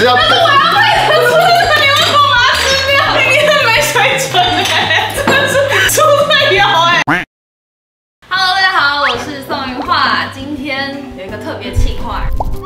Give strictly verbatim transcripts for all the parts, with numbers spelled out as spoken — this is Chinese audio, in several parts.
是要。但是我要配合出的，你为什么把它吃掉？你很没水准哎，真的是猪队友哎。Hello， 大家好，我是宋云画，今天有一个特别企划。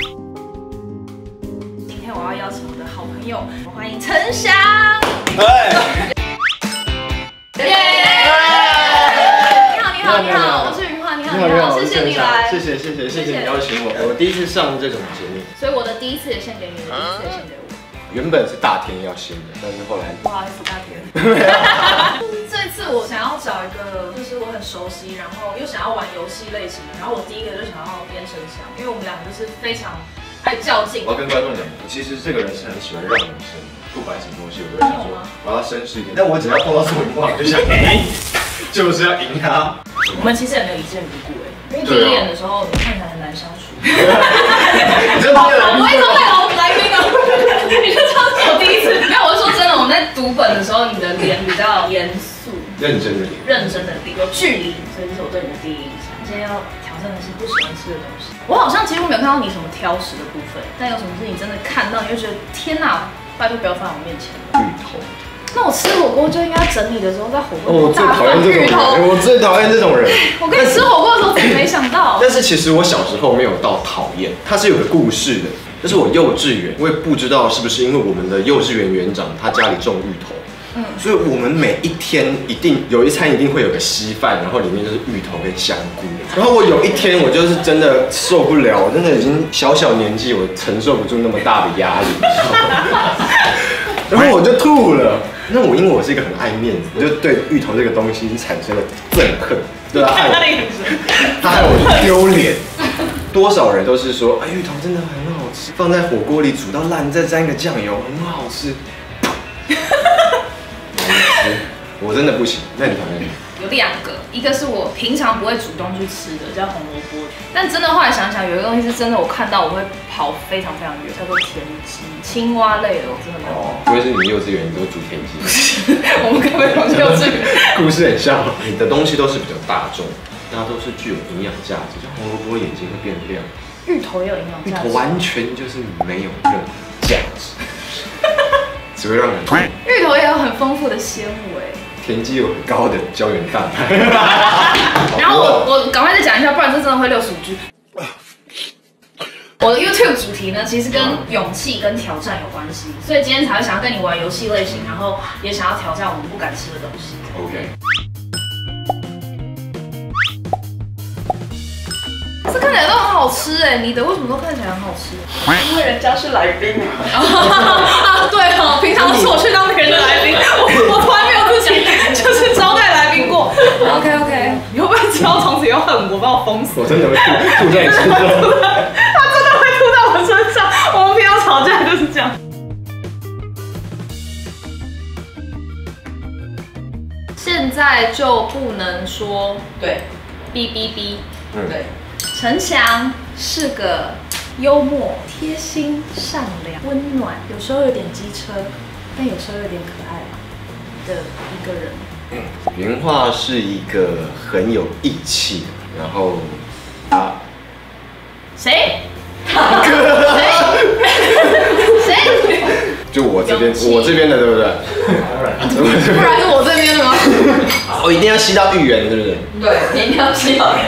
今天我要邀请我的好朋友，我欢迎陈翔。哎。耶！你好，你好，你好，我是云画，你好，你好，谢谢你来， 谢谢，谢谢，谢谢你邀请我，我第一次上这种节目， 所以我的第一次也献给你，我的第一次也献给我。 原本是大天要先的，但是后来不好意思，大天。这次我想要找一个，就是我很熟悉，然后又想要玩游戏类型的，然后我第一个就想要编陈翔，因为我们两个就是非常爱较劲。 我要跟观众讲，其实这个人是很喜欢让女生不管什么东西，我都想说我要绅士一点，但我只要碰到宋云画，我就想赢，就是要赢他。 我们其实也没有一见如故哎，因为第一眼的时候你看起来很难相处。 好， 我一直带来来宾哦，你就知道是我第一次。没有，我是说真的，我们在读本的时候，你的脸比较严肃、 认真的脸， 认真的脸，有距离，所以这是我对你的第一印象。今天要挑战的是不喜欢吃的东西。我好像几乎没有看到你什么挑食的部分，但有什么是你真的看到，你就觉得天哪，拜托不要放在我面前。 芋头。 那我吃火锅就应该整你的时候在火锅我最讨厌这种人，我最讨厌这种人。 我跟你吃火锅的时候怎么没想到？ 但是其实我小时候没有到讨厌，它是有个故事的。就是我幼稚园，我也不知道是不是因为我们的幼稚园园长他家里种芋头，嗯，所以我们每一天一定有一餐一定会有个稀饭，然后里面就是芋头跟香菇。然后我有一天我就是真的受不了，我真的已经小小年纪，我承受不住那么大的压力，然后我就吐了。那我因为我是一个很爱面子，我就对芋头这个东西产生了憎恨，对他害我，他害我丢脸。多少人都是说，哎，芋头真的很好吃，放在火锅里煮到烂，再沾个酱油，很好吃。我真的不行，那你讨厌？ 有两个，一个是我平常不会主动去吃的，叫红萝卜。但真的后来想想，有一个东西是真的，我看到我会跑非常非常远，叫做田鸡，青蛙类的，我真的没有。 哦，不会是你幼稚园你都煮田鸡？ 不是，我们根本不是幼稚园。 故事很像，你的东西都是比较大众，那都是具有营养价值，像红萝卜眼睛会变亮， 芋头也有营养价值， 芋头完全就是没有任何价值，只会让人痛。 芋头也有很丰富的纤维。 田鸡有很高的胶原蛋白。 然后我我赶快再讲一下，不然这真的会六十五 G。我的 YouTube 主题呢，其实跟勇气跟挑战有关系，所以今天才会想要跟你玩游戏类型，然后也想要挑战我们不敢吃的东西。 OK。 这看起来都很好吃哎，你的为什么都看起来很好吃？ 因为人家是来宾啊。 啊，对哦，平常是我去当别人的来宾，我我从来没有自己就是招待来宾过。OK OK， 你会不会之后从此又恨我，把我封死？ 我真的会吐吐在你身上。 他真的会吐在我身上。我们平常吵架就是这样。现在就不能说对， 哔哔哔。 嗯， 对。 陈翔是个幽默、贴心、善良、温暖，有时候有点机车，但有时候有点可爱的一个人。 嗯，云画是一个很有义气，然后他谁？谁？谁？ 就我这边，我这边的对不对？ 不然是我这边的吗？ 我一定要吸到芋圆，对不对？ 对，你一定要吸到。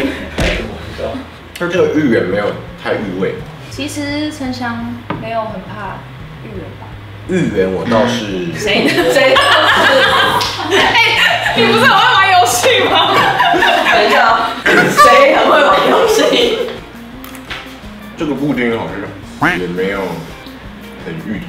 它这个芋圆没有太芋味。 其实陈翔没有很怕芋圆吧？ 芋圆我倒是。 谁谁？哎，你不是很会玩游戏吗？ 等一下，谁很会玩游戏？ 这个布丁好像也没有很芋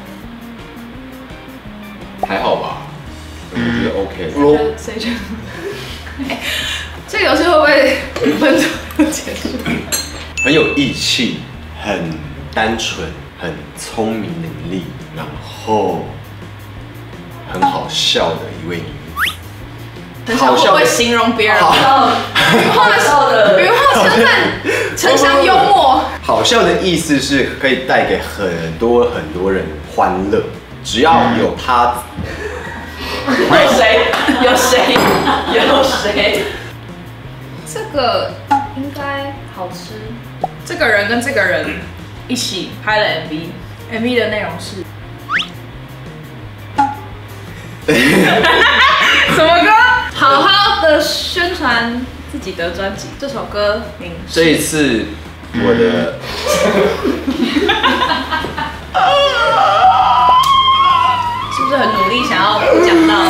头，还好吧？我觉得 OK。 谁觉得？哎，这个游戏会不会五分钟就结束？ 很有义气，很单纯，很聪明伶俐，然后很好笑的一位女子。 陈翔会不会形容别人？ 好笑的， 云画称赞陈翔幽默。 好笑的意思是可以带给很多很多人欢乐，只要有他。 有谁？有谁？有谁？ 这个应该好吃。这个人跟这个人一起拍了 M V， M V 的内容是什么歌？好好的宣传自己的专辑。这首歌名这一次我的是不是很努力想要讲到？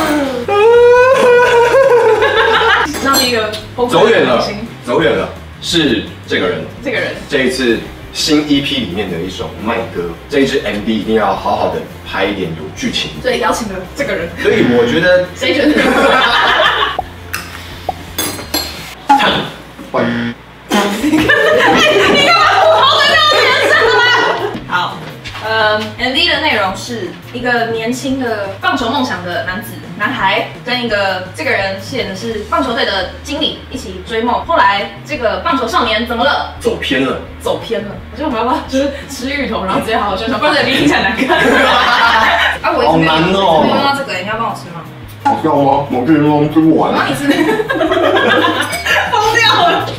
让一个走远了，走远了，是这个人， 这个人这一次新 E P 里面的一首慢歌，这一支 M V 一定要好好的拍一点有剧情， 所以邀请了这个人。 所以我觉得谁觉得？ 换。 你干嘛吐口水在我脸上啊？好，呃 ，M V 的内容是一个年轻的棒球梦想的男子男孩，跟一个这个人饰演的是棒球队的经理一起追梦。后来这个棒球少年怎么了？ 走偏了， 走偏了。我觉得我们要不要就是吃芋头，然后直接好好宣传，不然这里听起来难看。啊，我一直没有， 好难哦我一直没有用到这个，你要帮我吃吗？ 好笑吗？我跟你说吃不完。 然后你吃，疯掉了。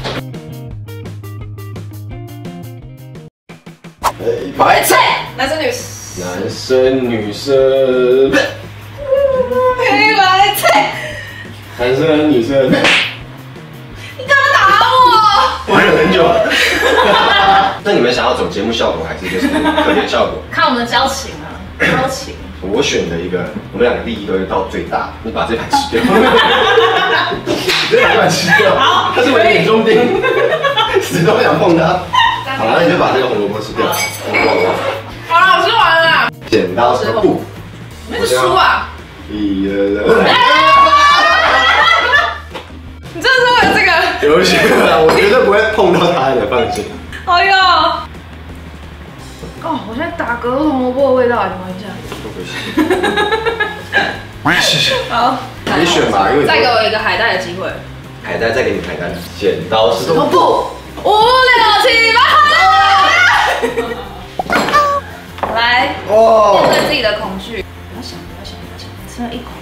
白菜， 男生女男生女生， 黑白菜， 男生女生， 你干嘛打我？ 玩了很久。那你们想要走节目效果，还是就是可怜效果？ 看我们的交情啊，交情。 我选的一个，我们两个利益都会到最大。你把这盘吃掉，这盘吃掉，它是我的眼中钉，死都不想碰它。好了，那你就把这个红萝卜吃掉。 好了，我吃完了啦。 剪刀石头布， 你们是输啊！ 一二你真的是为了这个？ 有些啊，我绝对不会碰到它的，放心。 哎呦！哦，我现在打嗝，红萝卜的味道，你闻一下。 谢谢。 好， 你选吧，因为再给我一个海带的机会。 海带，再给你海带。剪刀石头布。 布。五六七八，来， 哦面对自己的恐惧。不要想，不要想，不要想，吃了一口。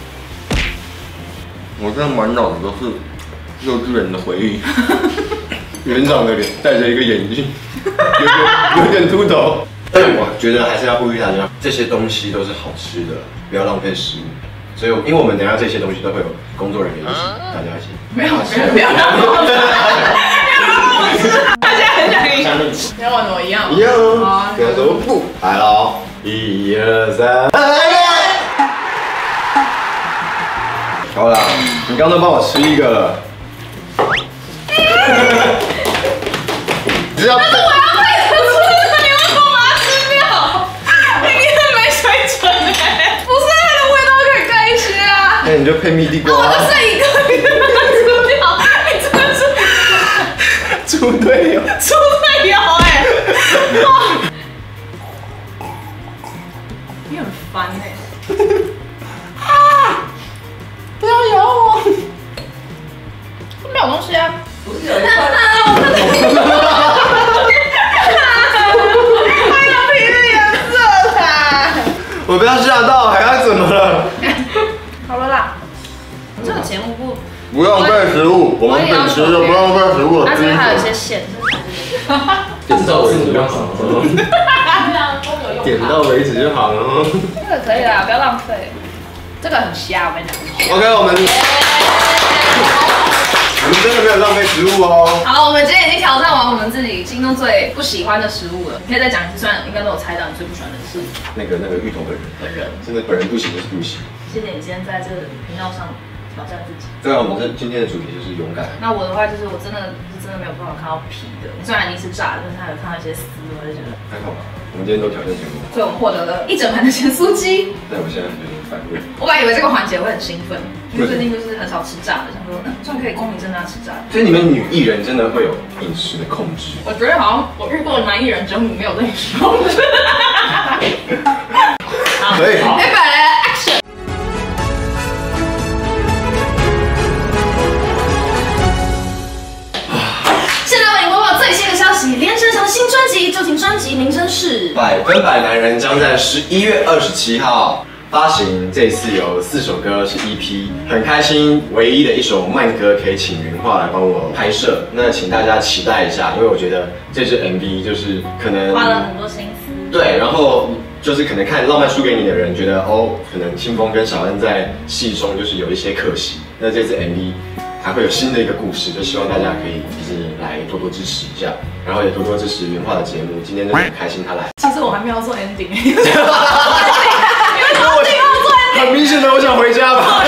我现在满脑子都是幼稚园的回忆。园长的脸戴着一个眼镜，有点有点秃头。但我觉得还是要呼吁大家，这些东西都是好吃的，不要浪费食物。所以，因为我们等一下这些东西都会有工作人员一起，大家一起。 没有，没有，不要让我吃，不要让我吃，大家很想赢。你要玩怎么一样？ 一样哦。跟他说不，来喽，一二三，好了，你刚刚都帮我吃一个了。只要。 但是我要配着吃的，你为什么把它吃掉？你很没水准哎！不是，它的味道可以盖一些啊。 那你就配蜜地瓜。 我就剩一个，你把它吃掉，你真的是猪队友， 猪队友哎！哇，你很烦哎！啊！不要咬我！没有东西啊。 不是有一块？ 还有皮的颜色啦！ 我不要吓到，还要怎么了？ 好了啦，这个节目不不浪费食物，我们秉持着不浪费食物的它这精边还有一些神。 线， 点到为止就好了。点到为止就好了。 这个可以啦，不要浪费。这个很瞎，我跟你讲。 OK， 我们我们真的没有浪费食物哦。 好，我们今天已经挑战完我们自己心中最不喜欢的食物了。你可以再讲一次，虽然应该都有猜到你最不喜欢的是那个那个芋头本人， 本人。 真的本人不行就是不行。 谢谢你今天在这个频道上挑战自己。 对啊，我们这今天的主题就是勇敢。 那我的话就是我真的是真的没有办法看到皮的，虽然已经是炸的，但是还有看到一些丝，我就觉得。 还好吧，我们今天都挑战成功。 所以我们获得了一整盘的咸酥鸡。 但我现在觉得反胃。 我本来以为这个环节会很兴奋，因为最近就是很少吃炸的，想说嗯，这样可以光明正大吃炸的。 所以你们女艺人真的会有饮食的控制？ 我觉得好像我遇过的男艺人只有你没有这饮食控制。好， 可以。 一百来 action。现在为你播报最新的消息，连胜祥的新专辑，究竟专辑名称是？ 百分百男人将在十一月二十七号发行，这次有四首歌是 E P， 很开心，唯一的一首慢歌可以请云画来帮我拍摄，那请大家期待一下，因为我觉得这支 M V 就是可能花了很多心思。 对，然后就是可能看《浪漫输给你》的人觉得哦，可能清风跟小恩在戏中就是有一些可惜。那这次 M V 还会有新的一个故事，就希望大家可以就是来多多支持一下，然后也多多支持云化的节目。今天真的很开心他来。 其实我还没有做 ending， 因为我很明显的，我想回家吧。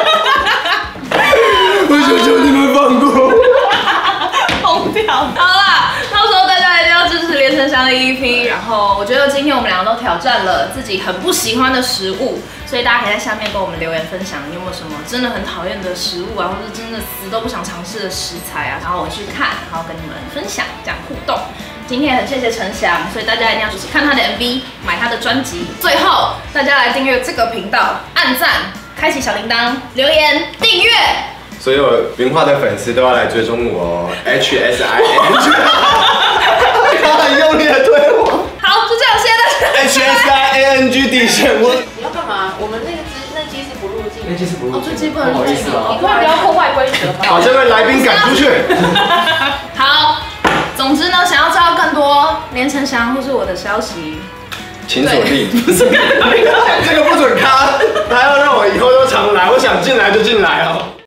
我求求你们放过。 疯掉！好啦，到时候大家一定要支持连城祥的 E P。然后我觉得今天我们两个都挑战了自己很不喜欢的食物，所以大家可以在下面跟我们留言分享，你有没有什么真的很讨厌的食物啊，或者真的死都不想尝试的食材啊，然后我去看，然后跟你们分享，这样互动。今天也很谢谢陈翔，所以大家一定要就是看他的 M V， 买他的专辑。最后，大家来订阅这个频道，按赞，开启小铃铛，留言订阅。 所有云化的粉丝都要来追踪我哦 ，H S I N G。他很用力的推我。 好，就这样，谢谢大家。 H S I N G 底线我。 你要干嘛？我们那个机那机是不入境， 那机是不入境， 这机不能入境哦。 你突然不要破坏规则吗？ 把这位来宾赶出去。 好，总之呢，想要知道更多连城祥或是我的消息， 请锁定。这个不准卡，他要让我以后都常来，我想进来就进来哦。